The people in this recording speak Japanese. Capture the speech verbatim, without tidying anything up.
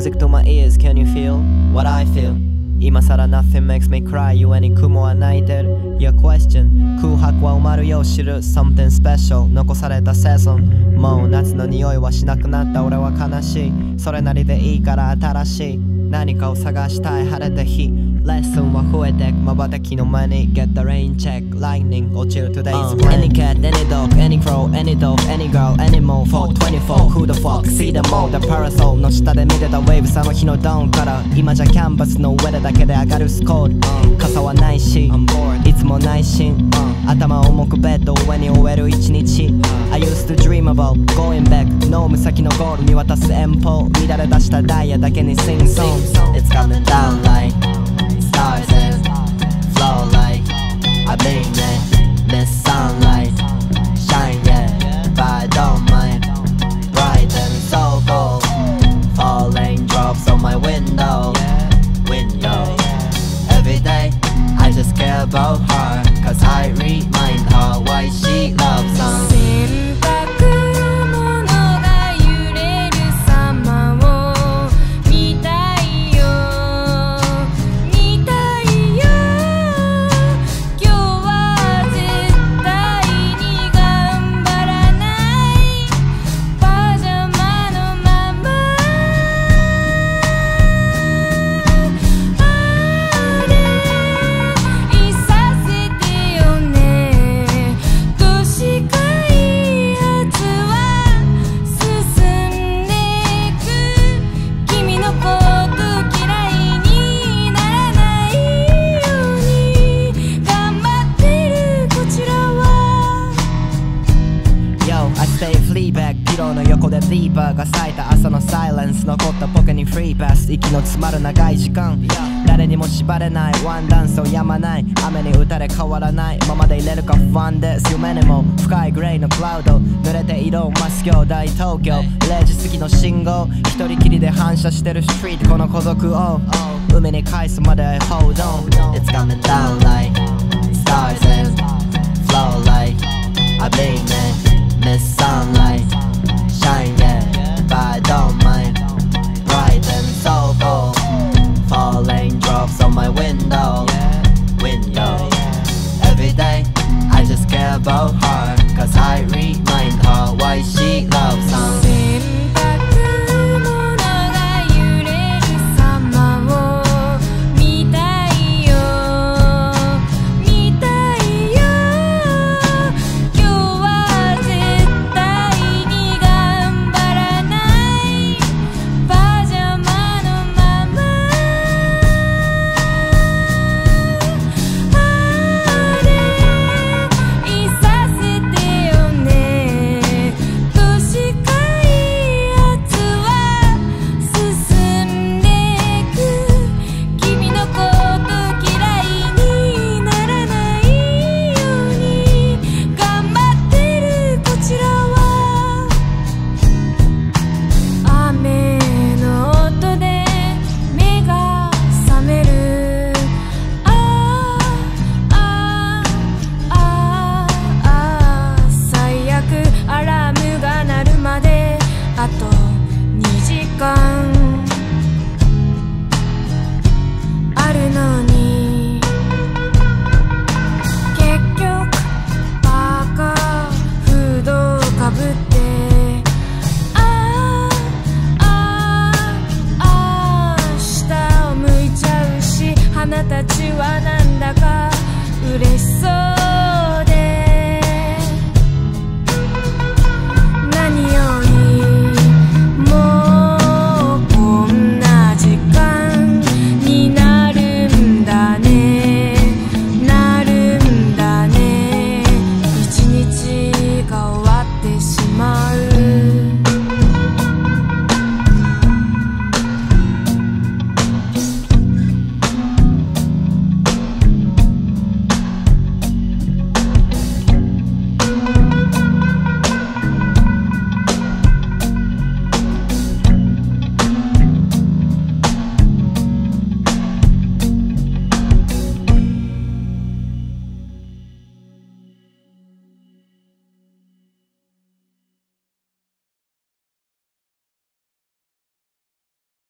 music to my ears, can you feel what I feel? 今さら nothing makes me cry ゆえに雲は泣いてる Your question 空白は埋まるよう知る Something special 残されたセゾンもう夏の匂いはしなくなった俺は悲しいそれなりでいいから新しい何かを探したい晴れた日レッスンは増えてく瞬きの間に Get the rain check lightning 落ちる today's plan、uh, Any cat, any dog, any crow, any dog, any girl, any more four twenty-four Who the fuck, see them all The parasol の下で見てた waves あの日のダウンから今じゃキャンバスの上でだけで上がるスコール、uh, 傘はないしいつも内心、uh, 頭重くベッド上に終える一日、uh, I used to dream about going back ノーム先のゴール見渡す遠方乱れ出したダイヤだけに sing song It's coming down like stars and flow like I mean it Miss sunlight shine yeah but I don't mind bright and so cold falling drops on my window window every day I just care about her cause I remind her why she loves usピローの横でリーパーが咲いた朝のサイレンス残ったポケにフリーパス息の詰まる長い時間誰にも縛れないワンダンスをやまない雨に打たれ変わらないままで入れるか不安です夢にも深いグレーのクラウド濡れて色を増す今日大東京れいじ過ぎの信号一人きりで反射してるストリートこの孤独を海に返すまで Hold on It's coming down like stars and flow like I mean it Miss sunlight shine yeah but I don't mind bright and so cold falling drops on my window window every day I just care about her cause I remind her why she loves usあとにじかんあるのに結局パーカーフードをかぶってああああ下を向いちゃうし花たちはなんだか嬉しそう